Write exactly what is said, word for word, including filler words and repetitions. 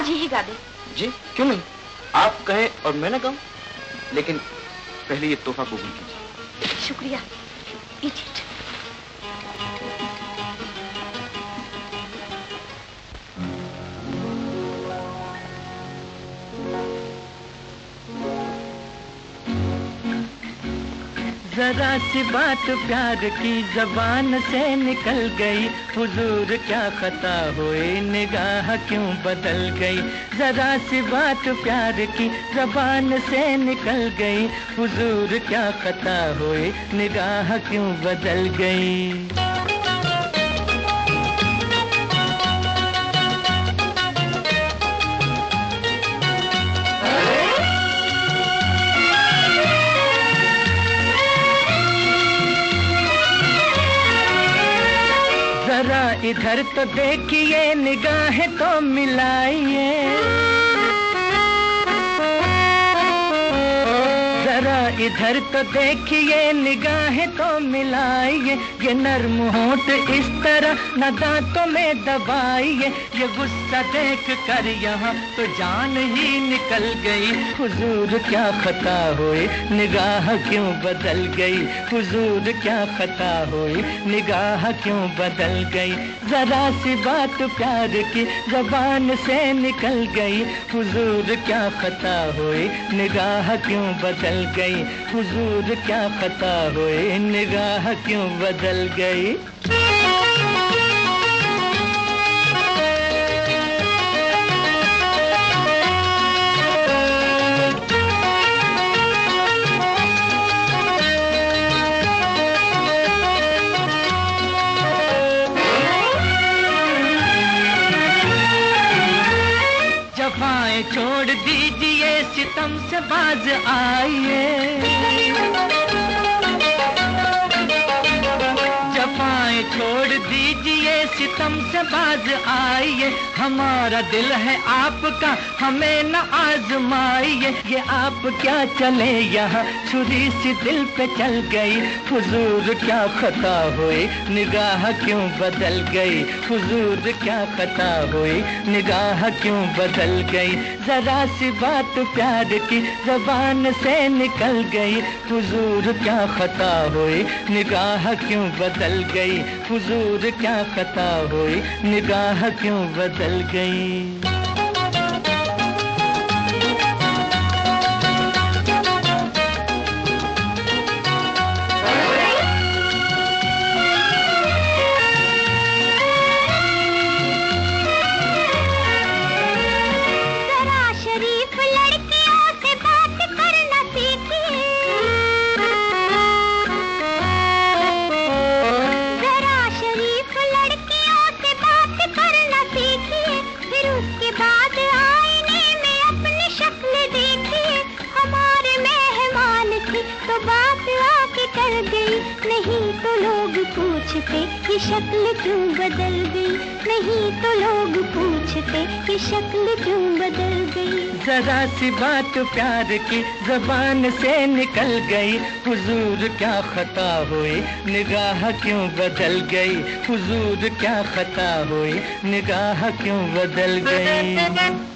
आज ही गा दे। जी क्यों नहीं, आप कहें और मैं न गाऊं, लेकिन पहले ये तोहफा कबूल कीजिए। शुक्रिया। इडियट। जरा सी बात प्यार की जबान से निकल गई, हुजूर क्या खता हुई, निगाह क्यों बदल गई। जरा सी बात प्यार की जबान से निकल गई, हुजूर क्या खता हुई, निगाह क्यों बदल गई। जरा इधर तो देखिए, निगाहें तो मिलाइए। जरा इधर तो देखिए, निगाहें तो मिलाइए। ये नर्म होंठ इस तरह न दांतों में दबाइए। ये गुस्सा देख कर यहाँ तो जान ही निकल गई, हुजूर क्या खता हुई, निगाह क्यों बदल गई। हुजूर क्या खता हुई, निगाह क्यों बदल गई। जरा सी बात प्यार की जबान से निकल गई, हुजूर क्या खता हुई, निगाह क्यों बदल गई। हुजूर क्या खता हुई, निगाह क्यों बदल गई। जफाएं छोड़ दीजिए, सितम से बाज आइए। जफाएं छोड़ दीजिए, सितम से बाज आइए। हमारा दिल है आपका, हमें न आजमाइए। ये आप क्या चले यहाँ, छुरी सी दिल पे चल गई। हुजूर क्या खता हुई, निगाह क्यों बदल गई। हुजूर क्या खता हुई, निगाह क्यों बदल गई। जरा सी बात प्यार की जबान से निकल गई, हुजूर क्या खता हुई, निगाह क्यों बदल गई। हुजूर क्या खता हुई, निगाह क्यों बदल गई। नहीं तो लोग पूछते ये शक्ल क्यों बदल गई। नहीं तो लोग पूछते ये शक्ल क्यों बदल गई। जरा सी बात प्यार की जबान से निकल गई, हुजूर क्या खता हुई, निगाह क्यों बदल गई। हुजूर क्या खता हुई, निगाह क्यों बदल गई।